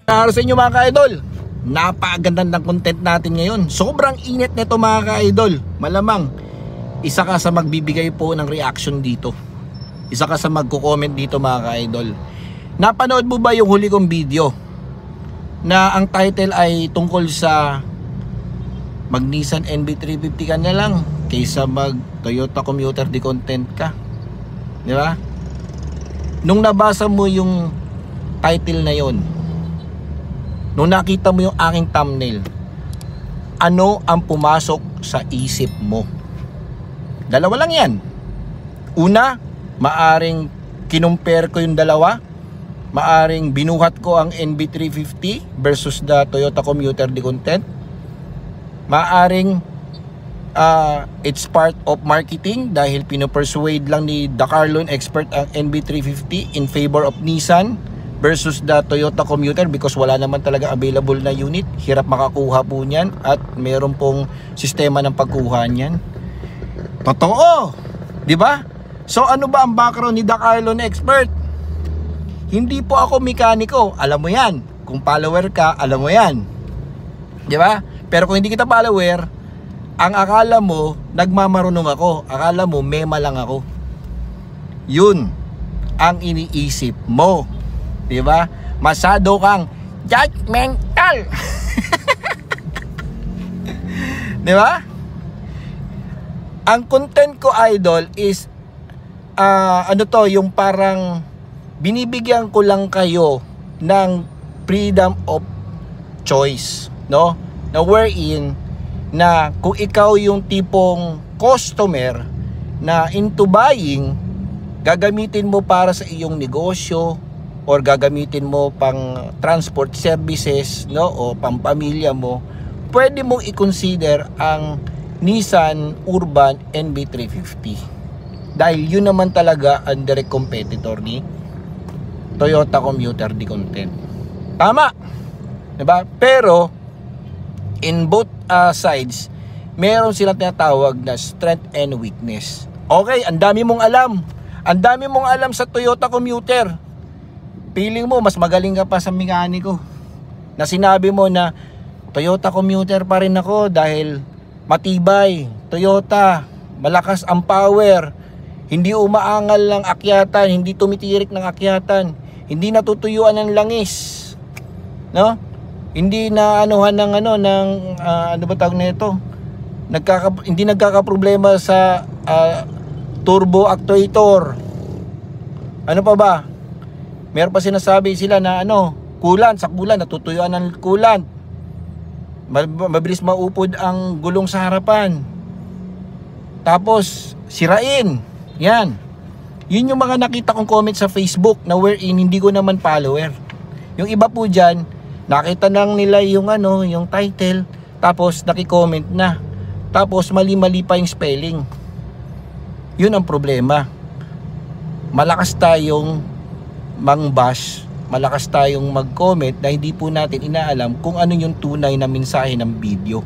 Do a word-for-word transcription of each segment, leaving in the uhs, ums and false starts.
Para sa inyo mga ka-idol, napakaganda ng content natin ngayon. Sobrang init nito mga ka-idol. Malamang isa ka sa magbibigay po ng reaction dito. Isa ka sa magko-comment dito mga ka-idol. Napanood mo ba yung huli kong video na ang title ay tungkol sa mag Nissan N B three fifty ka na lang kaysa mag Toyota Commuter di content ka? Di ba? Nung nabasa mo yung title na yon, nung nakita mo yung aking thumbnail, ano ang pumasok sa isip mo? Dalawa lang yan. Una, maaring kinumpare ko yung dalawa. Maaring binuhat ko ang N B three fifty versus the Toyota Commuter di content. Maaring uh, it's part of marketing dahil pinopersuade lang ni The Carlon expert ang N B three fifty in favor of Nissan versus the Toyota Commuter because wala naman talaga available na unit. Hirap makakuha po niyan at meron pong sistema ng pagkuha niyan. Totoo, di ba? So ano ba ang background ni The Carlon expert? Hindi po ako mekaniko, alam mo yan. Kung follower ka, alam mo yan. Di ba? Pero kung hindi kita follower, ang akala mo, nagmamarunong ako. Akala mo, mema lang ako. Yun ang iniisip mo. Di ba? Masyado kang judgmental. Di ba? Ang content ko, idol, is uh, ano to, yung parang binibigyan ko lang kayo ng freedom of choice, no? Na wherein na kung ikaw yung tipong customer na into buying, gagamitin mo para sa iyong negosyo or gagamitin mo pang transport services, no, o pang pamilya mo, pwede mong i-consider ang Nissan Urban N B three fifty dahil yun naman talaga ang direct competitor ni Toyota Commuter di content. Tama, diba? Pero in both uh, sides, meron silang tinatawag na strength and weakness. Okay, ang dami mong alam. Ang dami mong alam sa Toyota Commuter. Feeling mo mas magaling ka pa sa mekaniko. Na sinabi mo na Toyota Commuter pa rin ako dahil matibay, Toyota, malakas ang power, hindi umaangal ng akyatan, hindi tumitirik ng akyatan, hindi natutuyuan ng langis, no? Hindi na anuhan ng ano ng uh, ano ba tawag nito? Nagkaka hindi nagkakaproblema sa uh, turbo actuator. Ano pa ba? Meron pa sinasabi sila na ano, coolant, sa coolant natutuyuan ng coolant. Mabilis maupod ang gulong sa harapan. Tapos sirain. Yan. Yun yung mga nakita kong comment sa Facebook na wherein hindi ko naman follower. Yung iba po dyan, nakita nang nila yung ano, yung title, tapos naki-comment na. Tapos mali-mali pa yung spelling. Yun ang problema. Malakas tayong mang-bash, malakas tayong mag-comment na hindi po natin inaalam kung ano yung tunay na mensahe ng video.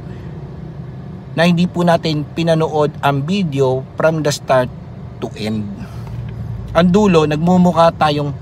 Na hindi po natin pinanood ang video from the start to end. Ang dulo, nagmumukha tayong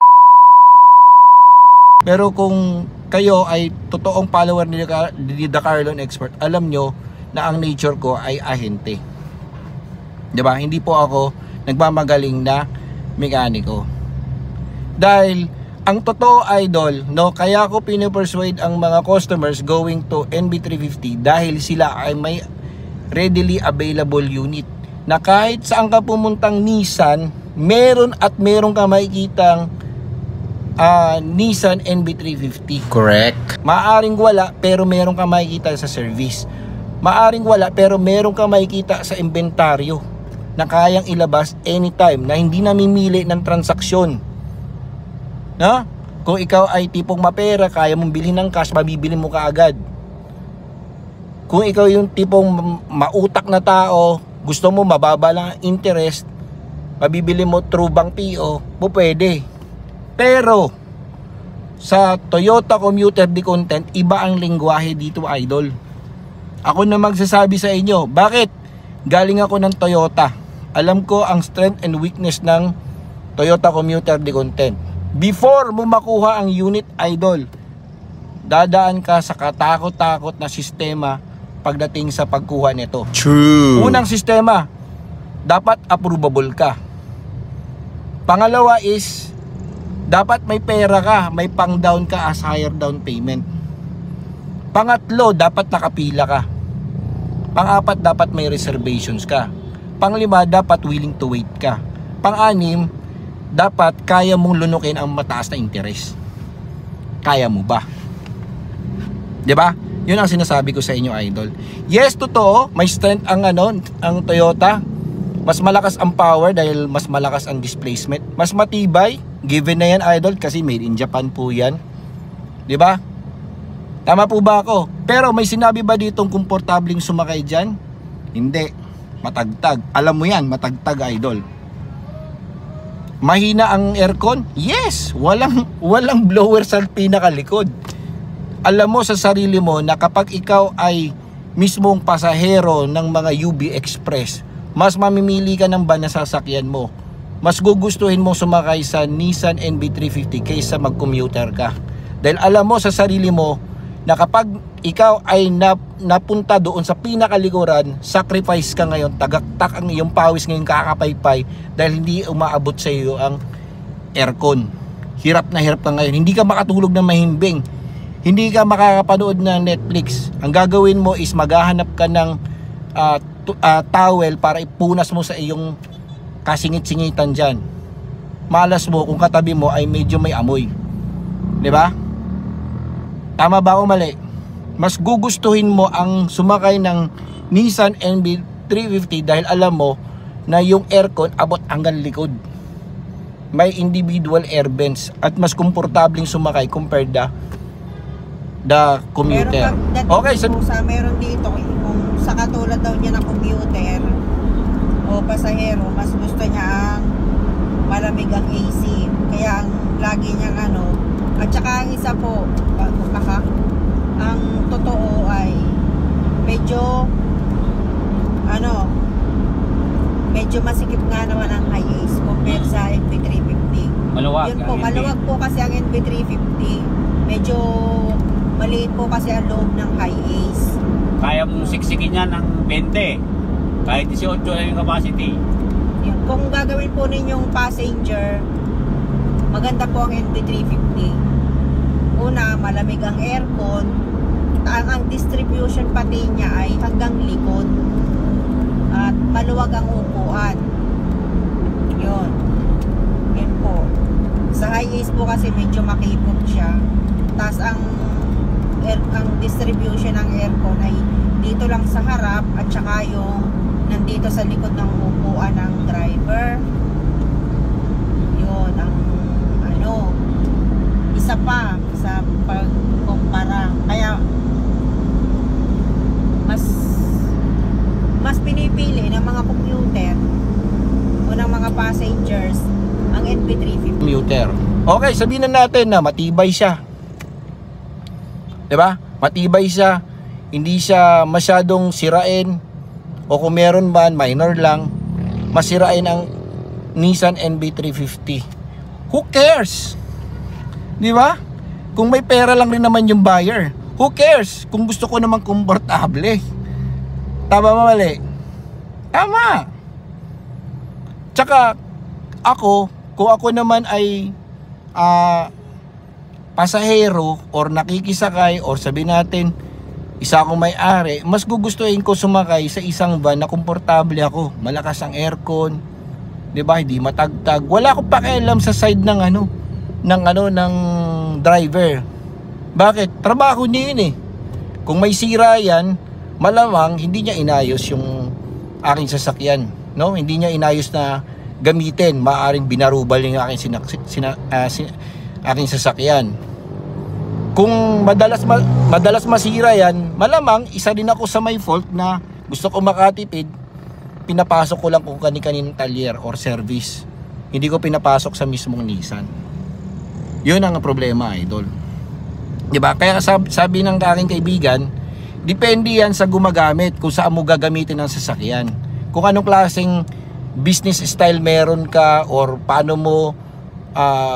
pero kung kayo ay totoong follower ni The Carlon expert, alam nyo na ang nature ko ay ahente. Diba? Hindi po ako nagmamagaling na mekaniko. Dahil ang totoo, idol, no, kaya ako pinipersuade ang mga customers going to N B three fifty dahil sila ay may readily available unit na kahit saan ka pumuntang Nissan, meron at meron ka makikitang uh, Nissan N B three fifty. Correct. Maaring wala pero meron ka makikita sa service. Maaring wala pero meron ka makikita sa inventaryo na kayang ilabas anytime na hindi namimili ng transaksyon. No? Kung ikaw ay tipong mapera, kaya mong bilhin ng cash, mabibili mo kaagad. Kung ikaw yung tipong mautak na tao, gusto mo mababa lang ang interest, mabibili mo through bank P O, po pwede. Pero sa Toyota Commuter di content, iba ang lengguwahe dito, idol. Ako na magsasabi sa inyo, bakit? Galing ako ng Toyota. Alam ko ang strength and weakness ng Toyota Commuter di content. Before mo makuha ang unit, idol, dadaan ka sa katakot-takot na sistema pagdating sa pagkuha nito. True. Unang sistema, dapat approvable ka. Pangalawa is, dapat may pera ka, may pang down ka as higher down payment. Pangatlo, dapat nakapila ka. Pang-apat, dapat may reservations ka. Panglima, dapat willing to wait ka. Pang-anim, dapat kaya mong lunukin ang mataas na interest. Kaya mo ba? 'Di ba? 'Yun ang sinasabi ko sa inyo, idol. Yes, totoo, may strength ang ano, ang Toyota. Mas malakas ang power dahil mas malakas ang displacement. Mas matibay, given na yan, idol, kasi made in Japan po 'yan. 'Di ba? Tama po ba ako? Pero may sinabi ba ditong komportabling sumakay diyan? Hindi. Matagtag. Alam mo 'yan, matagtag, idol. Mahina ang aircon? Yes, walang walang blower sa pinakalikod. Alam mo sa sarili mo na kapag ikaw ay mismong pasahero ng mga U B Express, mas mamimili ka ng van na sasakyan mo. Mas gugustuhin mo sumakay sa Nissan N B three fifty kaysa mag-commuter ka. Dahil alam mo sa sarili mo na kapag ikaw ay nap, napunta doon sa pinakalikuran, sacrifice ka ngayon, tagaktak ang iyong pawis ngayon, kakapaypay dahil hindi umaabot sa iyo ang aircon. Hirap na hirap ka ngayon, hindi ka makatulog ng mahimbing, hindi ka makakapanood ng Netflix. Ang gagawin mo is maghahanap ka ng uh, uh, towel para ipunas mo sa iyong kasingit-singitan dyan. Malas mo kung katabi mo ay medyo may amoy, di ba? Tama ba o mali? Mas gugustuhin mo ang sumakay ng Nissan N B three fifty dahil alam mo na yung aircon abot hanggang likod. May individual air vents at mas komportabling sumakay compared the the commuter. Okay, so sa meron dito kung sa katulad daw niya ng commuter o pasahero, mas gusto niya ang malamig ang A C. Kaya ang lagi niyang ano, at saka ang isa po, baka, ang totoo ay medyo ano, medyo masikip nga naman ang high ace compared sa N B three fifty. Maluwag. Yun po, maluwag po kasi ang N B three fifty. Medyo maliit po kasi ang loob ng high ace. Kaya mong siksikin yan ng twenty. Kahit eighteen lang yung capacity. Yun. Kung gagawin po ninyong passenger, maganda po ang N B three fifty. Una, malamig ang aircon. Ang, ang distribution pati niya ay hanggang likod. At maluwag ang upuan. Yun. Yun po. Sa high ace po kasi medyo makipot siya. Tapos ang, air, ang distribution ng aircon ay dito lang sa harap at saka yung nandito sa likod ng upuan ng driver. Yun. Ang ano, isa pa sa pagkumpara, kaya mas mas pinipili ng mga commuter o ng mga passengers ang N B three fifty. Commuter. Okay, sabihin na natin na matibay siya, diba? Matibay siya, hindi siya masyadong sirain, o kung meron man, minor lang, masirain ang Nissan N B three fifty. Who cares? Di ba? Kung may pera lang rin naman yung buyer, who cares? Kung gusto ko naman komportable. Tama ba mali? Tama. Tsaka ako, kung ako naman ay uh, pasahero or nakikisakay or sabi natin isa akong may-ari, mas gugustuhin ko sumakay sa isang van na komportable ako, malakas ang aircon, 'di ba? Hindi matagtag. Wala akong pakialam sa side ng ano, ng ano ng driver. Bakit? Trabaho niya 'yun eh. Kung may sira 'yan, malamang hindi niya inayos yung aking sasakyan, no? Hindi niya inayos na gamitin, maaring binarubal yung aking sinak, sina, uh, sin, aking sasakyan. Kung madalas ma, madalas masira 'yan, malamang isa din ako sa may fault na gusto ko makatipid, pinapasok ko lang kung kani-kaninong talyer or service. Hindi ko pinapasok sa mismong Nissan. 'Yun ang problema, idol. 'Di ba? Kaya sabi, sabi ng aking kaibigan, depende 'yan sa gumagamit kung saan mo gagamitin ang sasakyan. Kung anong klaseng business style meron ka or paano mo uh,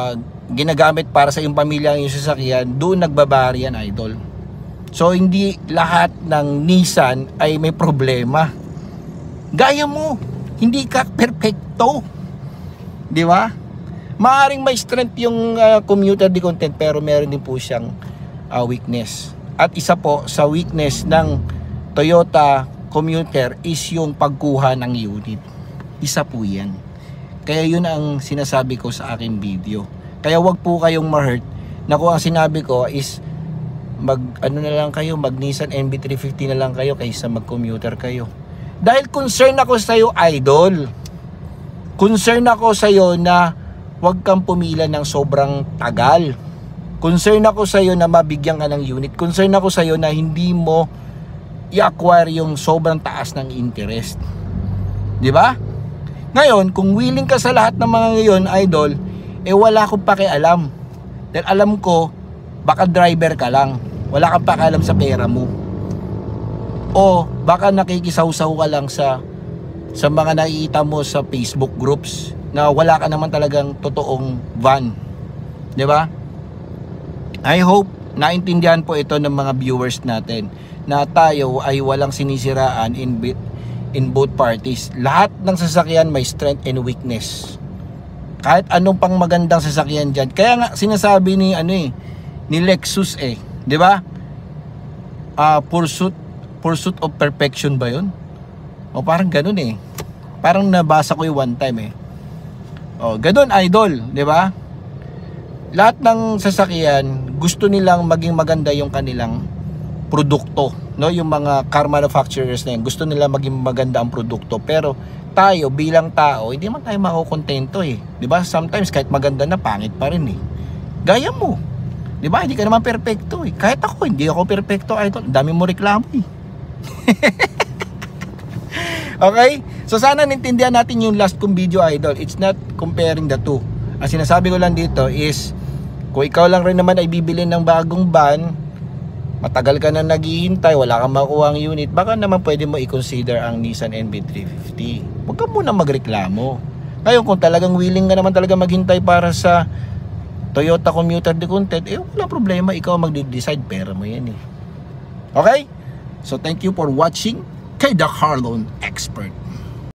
ginagamit para sa iyong pamilya ang iyong sasakyan, doon nagbabari yan, idol. So hindi lahat ng Nissan ay may problema. Gaya mo, hindi ka perfecto, di ba? Maaring may strength yung uh, commuter de content, pero meron din po siyang uh, weakness. At isa po sa weakness ng Toyota commuter is yung pagkuha ng unit. Isa po yan. Kaya yun ang sinasabi ko sa aking video. Kaya wag po kayong ma-hurt na kung ang sinabi ko is mag ano na lang kayo, mag Nissan N B three fifty na lang kayo kaysa mag commuter kayo. Dahil concern ako sa iyo, idol. Concern ako sa iyo na wag kang pumila ng sobrang tagal. Concern ako sa iyo na mabigyan ka ng unit. Concern ako sa iyo na hindi mo i-acquire yung sobrang taas ng interest. Di ba? Ngayon, kung willing ka sa lahat ng mga ngayon, idol, eh wala akong pakialam. Dahil alam ko, baka driver ka lang. Wala kang pakialam sa pera mo. O baka nakikisaw-saw ka lang sa sa mga nakikita mo sa Facebook groups na wala ka naman talagang totoong van. Di ba? I hope naintindihan po ito ng mga viewers natin na tayo ay walang sinisiraan in bit in both parties. Lahat ng sasakyan may strength and weakness. Kahit anong pang magandang sasakyan dyan. Kaya nga sinasabi ni ano eh, ni Lexus eh, 'di ba? Ah, uh, pursuit pursuit of perfection ba 'yun? O parang ganoon eh. Parang nabasa ko 'yung one time eh. O, ganoon, idol, 'di ba? Lahat ng sasakyan gusto nilang maging maganda 'yung kanilang produkto, no? Yung mga car manufacturers na yan, gusto nila maging maganda ang produkto, pero tayo bilang tao hindi man tayo makukontento eh, di ba? Sometimes kahit maganda na, pangit pa rin eh. Gaya mo, di ba? Hindi ka naman perfecto eh. Kahit ako, hindi ako perfecto, idol. Dami mo reklamo eh. Okay, so sana nintindihan natin yung last kong video, idol. It's not comparing the two. Ang sinasabi ko lang dito is, kung ikaw lang rin naman ay bibili ng bagong van, matagal ka na naghihintay, wala kang makuha ang unit, baka naman pwede mo i-consider ang Nissan N B three fifty. Huwag ka muna magreklamo. Ngayon, kung talagang willing ka naman talaga maghintay para sa Toyota commuter de content, eh wala problema, ikaw magde-decide, pera mo yan eh. Okay? So thank you for watching kay The Car Loan Expert.